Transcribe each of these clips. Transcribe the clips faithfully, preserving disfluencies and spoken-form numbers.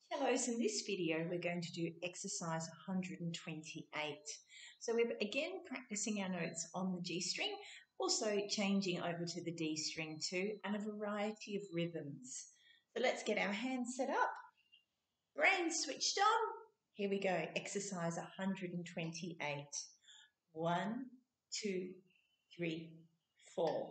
Hello, so in this video we're going to do exercise one hundred twenty-eight. So we're again practicing our notes on the G string, also changing over to the D string too, and a variety of rhythms. So let's get our hands set up, brain switched on. Here we go, exercise one hundred twenty-eight. One, two, three, four.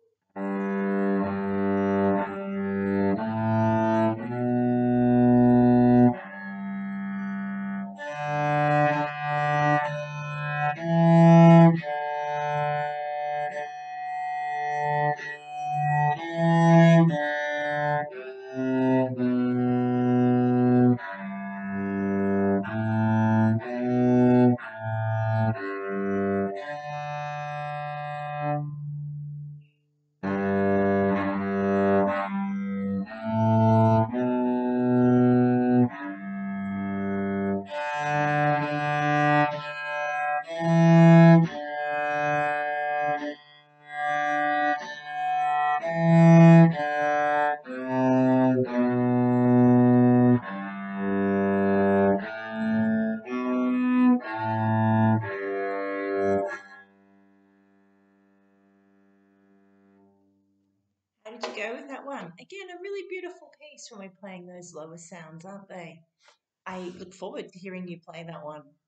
How did you go with that one? Again, a really beautiful piece when we're playing those lower sounds, aren't they? I look forward to hearing you play that one.